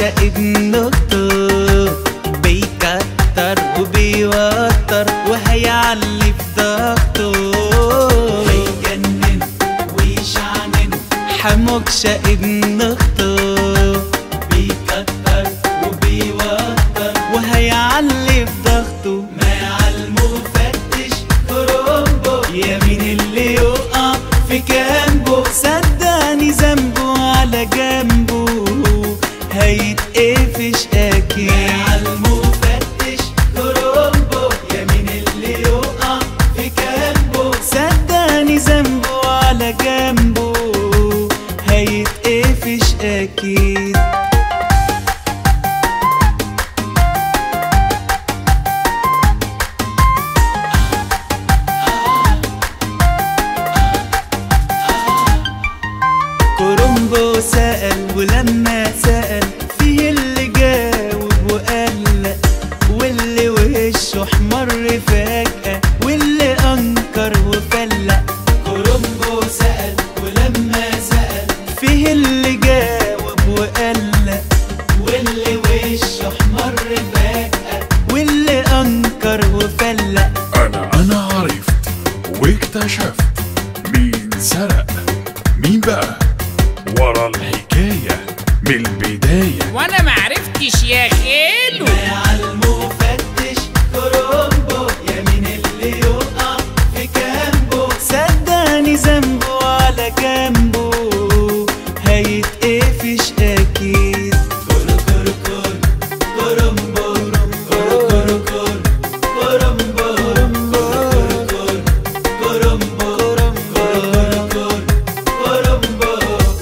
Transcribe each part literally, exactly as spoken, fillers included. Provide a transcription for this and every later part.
حموكشة ابن اخته بيكتر وبيوتر وهيعلي في ضغطه هيجنن ويشعنن حموكشة ابن اخته بيكتر وبيوتر وهيعلي في ضغطه مع المفتش كرومبو يمين اللي يقع في جنبه صدقني ذنبه على جنبه هيتقفش اكيد مع المفتش كرومبو يمين اللي يقع في جنبه صدقني ذنبه على جنبه هيتقفش اكيد كرومبو سأل ولما سأل فيه اللي جاوب وقلق واللي وشه احمر فجأة واللي انكر وفلق كرومبو سأل ولما سأل فيه اللي جاوب وقلق واللي وشه احمر فجأة واللي انكر وفلق انا انا عرفت واكتشفت مين سرق مين بقى ورا الحكاية من البداية وانا معرفتش يا خالو مع المفتش كرومبو يمين اللي يقع في جنبه صدقني ذنبه على جنبه هيتقفش اكيد كرو كرو كرو كرومبو كرو كرو كرو كرومبو كرو كرو كرومبو كرو كرو كرومبو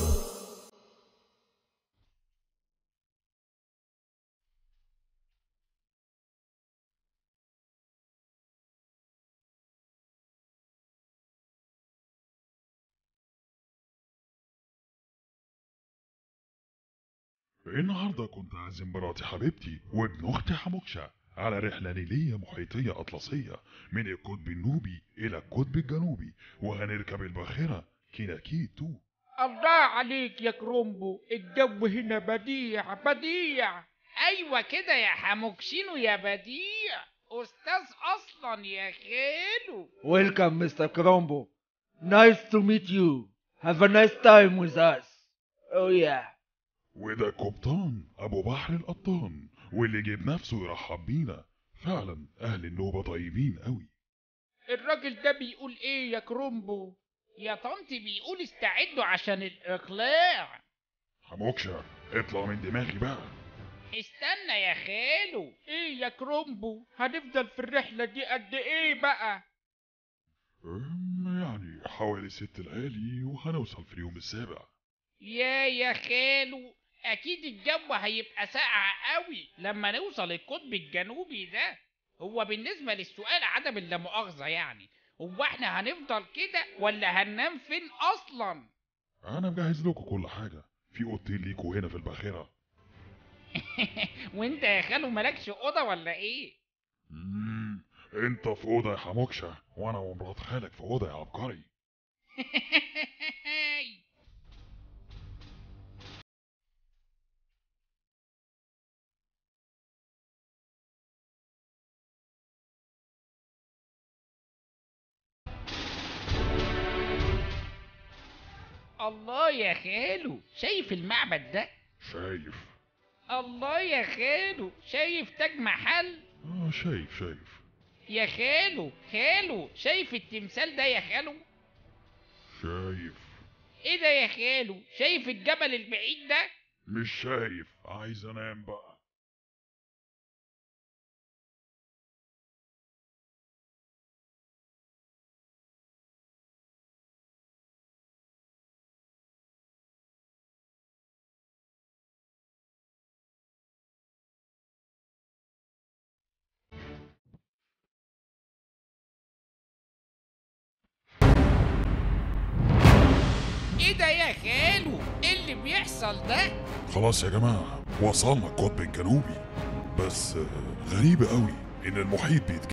النهاردة كنت عازم مراتي حبيبتي وابن اختي حموكشة على رحلة نيلية محيطية أطلسية من القطب النوبي إلى القطب الجنوبي وهنركب الباخرة كيناكيت تو. الله عليك يا كرومبو، الجو هنا بديع بديع. ايوه كده يا حموكشينو يا بديع، استاذ اصلا يا خالو. Welcome, Mister Krombo. Nice to meet you. Have a nice time with us. Oh yeah. وده القبطان أبو بحر القطان واللي جيب نفسه يرحب بينا. فعلا أهل النوبة طيبين قوي. الراجل ده بيقول ايه يا كرومبو؟ يا طنطي بيقول استعدوا عشان الاقلاع. حموكشة اطلع من دماغي بقى. استنى يا خالو. ايه يا كرومبو، هنفضل في الرحلة دي قد ايه بقى؟ أم، يعني حوالي ست ليالي وهنوصل في اليوم السابع. يا يا خالو، اكيد الجو هيبقى ساقع قوي لما نوصل القطب الجنوبي ده. هو بالنسبة للسؤال عدم اللامؤاخذة يعني، هو احنا هنفضل كده ولا هننام فين اصلا؟ أنا مجهز لكم كل حاجة، في أوضتين ليكوا هنا في الباخرة. وانت يا خالو مالكش اوضه ولا ايه؟ مم، انت في أوضة يا حموكشة وأنا ومرات خالك في أوضة يا عبقري. الله يا خالو، شايف المعبد ده؟ شايف. الله يا خالو، شايف تاج محل؟ اه شايف شايف. يا خالو خالو، شايف التمثال ده يا خالو؟ شايف. ايه ده يا خالو، شايف الجبل البعيد ده؟ مش شايف، عايز انام بقى. ايه ده يا خالو، ايه اللي بيحصل ده؟ خلاص يا جماعة وصلنا القطب الجنوبي، بس آه، غريبة قوي ان المحيط بيتكلم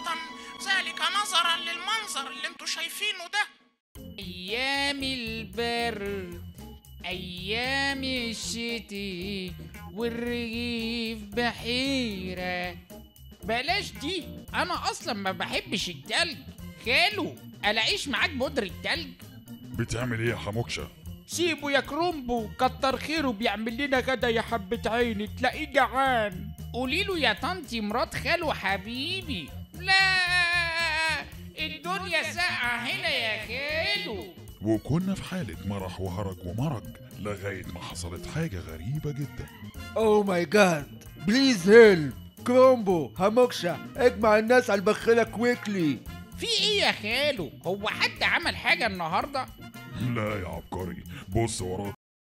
أيضا ذلك نظرا للمنظر اللي انتوا شايفينه ده. ايام البرد، ايام الشتي، والرغيف بحيرة. بلاش دي، انا اصلا ما بحبش التلج. خالو، الاقيش معاك بودرة تلج؟ بتعمل ايه يا حموكشة؟ سيبه يا كرومبو، كتر خيره بيعمل لنا غدا يا حبة عيني، تلاقيه جعان. قوليله يا طنطي مرات خالو حبيبي. لا، الدنيا ساقعة هنا يا خالو. وكنا في حالة مرح وهرج ومرج لغاية ما حصلت حاجة غريبة جدا. Oh my god. Please help. كرومبو، حموكشة، اجمع الناس على البخيلة كويكلي. في ايه يا خالو؟ هو حد عمل حاجة النهاردة؟ لا يا عبقري، بص وراك.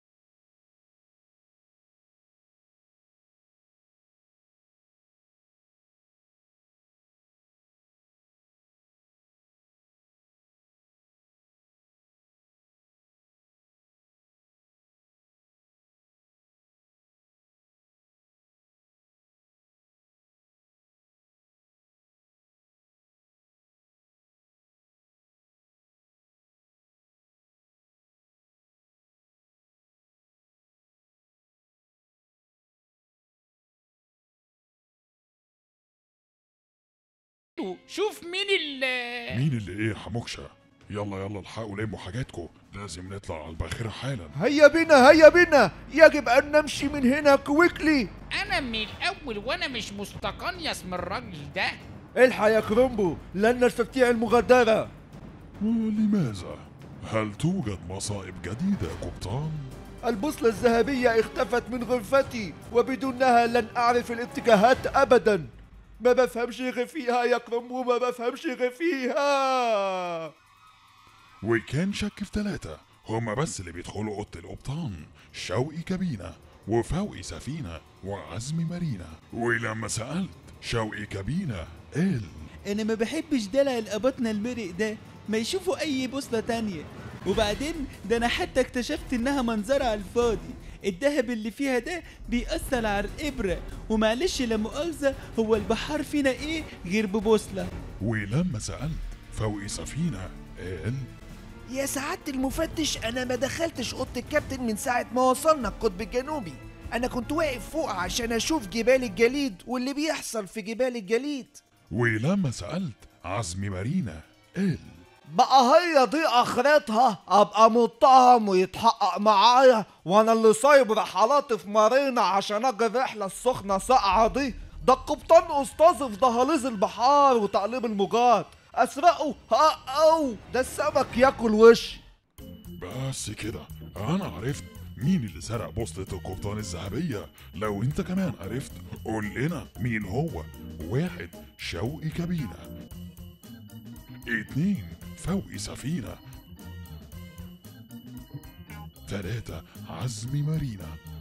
شوف مين ال مين اللي ايه يا حموكشة؟ يلا يلا الحقوا لموا حاجاتكم، لازم نطلع على الباخرة حالا. هيا بنا هيا بنا، يجب أن نمشي من هنا كويكلي. انا من الاول وانا مش مستقنيس من الراجل ده. الحق يا كرومبو، لن نستطيع المغادرة. ولماذا؟ هل توجد مصائب جديدة يا قبطان؟ البوصلة الذهبية اختفت من غرفتي، وبدونها لن أعرف الاتجاهات أبدا. ما بفهمش غير فيها يا كرومبو، ما بفهمش غير فيها. وكان شك في ثلاثة هما بس اللي بيدخلوا أوضة القبطان: شوقي كابينة، وفوقي سفينة، وعزمي مارينا. ولما سألت شوقي كابينة قال: انا ما بحبش دلع القباطنة المرق ده، ما يشوفوا اي بوصلة تانية. وبعدين ده انا حتى اكتشفت انها منظرة على الفاضي، الدهب اللي فيها ده بيأثر على الإبرة، ومعلش لا مؤاخذة، هو البحار فينا ايه غير ببوصلة. ولما سألت فوقي سفينة قال: يا سعادة المفتش، أنا ما دخلتش أوضة الكابتن من ساعة ما وصلنا القطب الجنوبي. أنا كنت واقف فوق عشان أشوف جبال الجليد واللي بيحصل في جبال الجليد. ولما سألت عزمي مارينا قال: بقى هي دي اخرتها، ابقى متهم ويتحقق معايا وانا اللي سايب رحلاتي في مارينا عشان اجي الرحله السخنه ساقعه دي؟ ده القبطان استاذ في دهاليز البحار وتقليب الموجات، اسرقه او ده السمك ياكل وش. بس كده انا عرفت مين اللي سرق بوصلة القبطان الذهبية. لو انت كمان عرفت قول لنا مين هو. واحد، شوقي كابينة. اتنين، فوقي سفينة. تلاتة، عزمي مارينا.